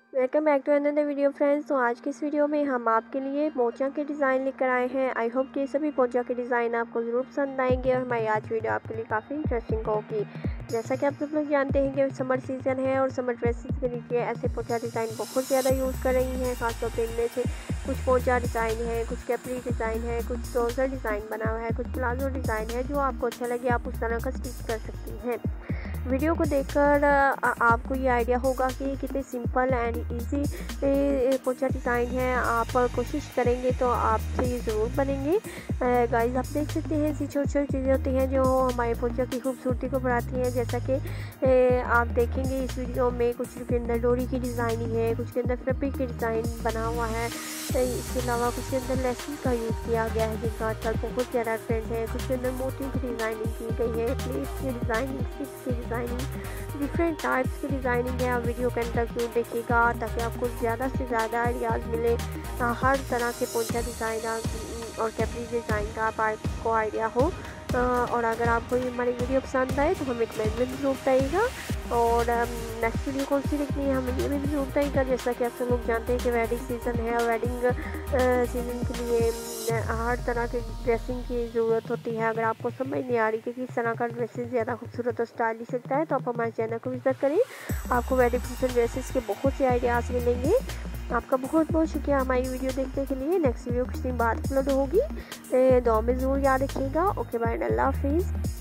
Welcome back to another video friends. तो आज की इस वीडियो में हम आपके लिए पोंचा के डिज़ाइन लेकर आए हैं। आई होप कि सभी पोंचा के डिज़ाइन आपको ज़रूर पसंद आएंगे और हमारी आज वीडियो आपके लिए काफ़ी इंटरेस्टिंग होगी। जैसा कि आप सब लोग जानते हैं कि समर सीज़न है और समर ड्रेसेस के लिए ऐसे पोंचा डिज़ाइन बहुत ज़्यादा यूज़ कर रही हैं। खासतौर पर इनमें से कुछ पोंचा डिज़ाइन है, कुछ कैपरी डिज़ाइन है, कुछ ट्राउज़र डिज़ाइन बना हुआ है, कुछ प्लाजो डिज़ाइन है। जो आपको अच्छा लगे आप उस तरह का स्टिच कर सकती हैं। वीडियो को देखकर आपको ये आइडिया होगा कि कितने simple and easy poncho design है। आप कोशिश करेंगे तो आपसे ये ज़रूर बनेंगे। गाइस आप देख सकते हैं ऐसी छोटी छोटी चीज़ें होती हैं जो हमारे पोंचा की खूबसूरती को बढ़ाती हैं। जैसा कि आप देखेंगे इस वीडियो में कुछ के अंदर डोरी की डिज़ाइनिंग है, कुछ के अंदर फैब्रिक की डिज़ाइन बना हुआ है। इसके अलावा कुछ के अंदर लेसिंग का यूज़ किया गया है जिसका आजकल बहुत ज़्यादा ट्रेंड है। कुछ के अंदर मोती की डिज़ाइनिंग की गई है, प्लेट्स की डिज़ाइनिंग, स्टिच की डिज़ाइनिंग, डिफरेंट टाइप्स की डिज़ाइनिंग है। आप वीडियो के अंदर जरूर देखिएगा ताकि आपको ज़्यादा से ज़्यादा आइडियाज़ मिले हर तरह के पोंचा डिज़ाइन और कैपरी डिज़ाइन का आपको आइडिया हो। और अगर आपको ये हमारी वीडियो पसंद आए तो हमें कमेंट में ज़रूर बताइएगा। और नेक्स्ट वीडियो कौन सी देखनी है हमें ये भी ज़रूर बताइएगा। जैसा कि आप सब लोग जानते हैं कि वेडिंग सीज़न है और वेडिंग सीज़न के लिए हर तरह के ड्रेसिंग की ज़रूरत होती है। अगर आपको समझ नहीं आ रही कि किस तरह का ड्रेसेस ज़्यादा खूबसूरत और स्टाइलिश लगता है तो आप हमारे चैनल को विजिट करें। आपको वेडिंग सीजन ड्रेसेस के बहुत से आइडियाज़ मिलेंगे। आपका बहुत बहुत शुक्रिया हमारी वीडियो देखने के लिए। नेक्स्ट वीडियो कुछ दिन बाद अपलोड होगी। दुआ में ज़रूर याद रखिएगा। ओके बाय, अल्लाह हाफिज़।